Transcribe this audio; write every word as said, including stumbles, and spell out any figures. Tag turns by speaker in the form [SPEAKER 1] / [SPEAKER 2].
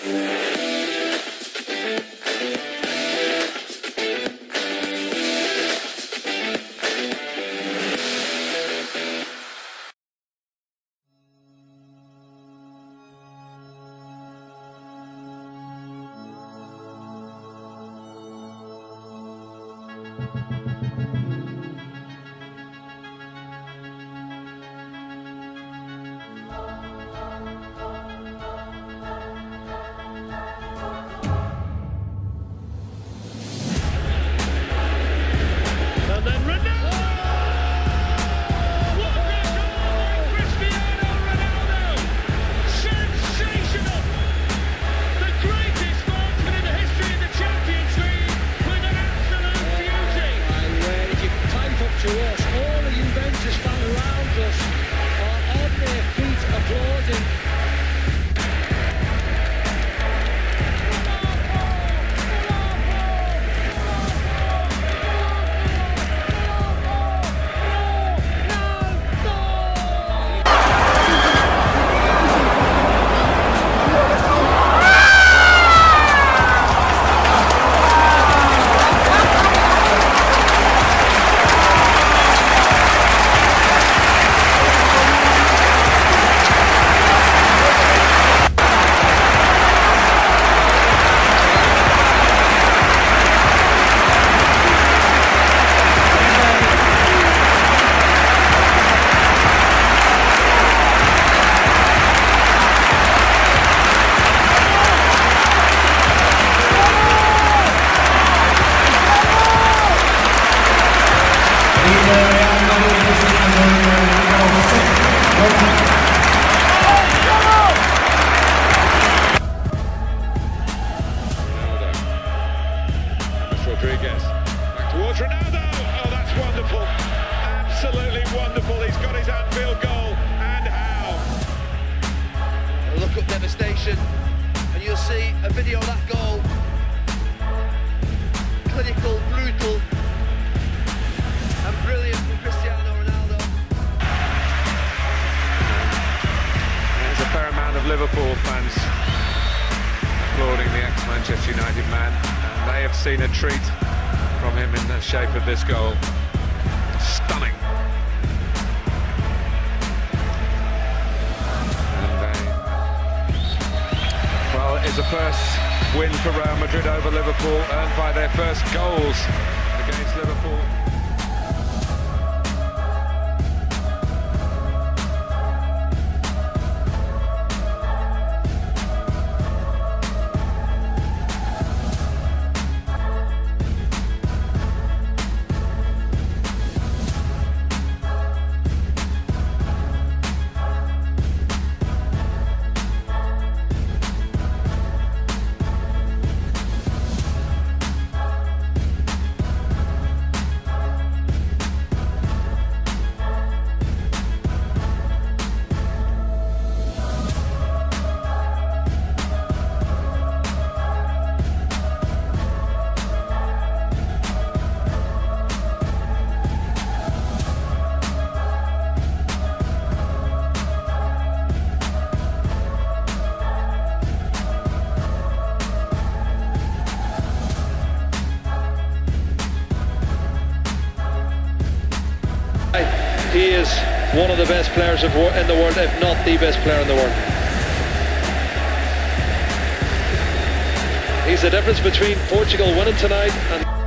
[SPEAKER 1] Rodriguez. Back towards Ronaldo. Oh, that's wonderful. Absolutely wonderful. He's got his Anfield goal. And how?
[SPEAKER 2] A look up devastation. And you'll see a video of that goal. Clinical, brutal, and brilliant from Cristiano Ronaldo.
[SPEAKER 1] There's a fair amount of Liverpool fans applauding the ex-Manchester United man, and they have seen a treat from him in the shape of this goal. Stunning. And they, well, it's a first win for Real Madrid over Liverpool, earned by their first goals against Liverpool.
[SPEAKER 3] He is one of the best players in the world, if not the best player in the world. He's the difference between Portugal winning tonight and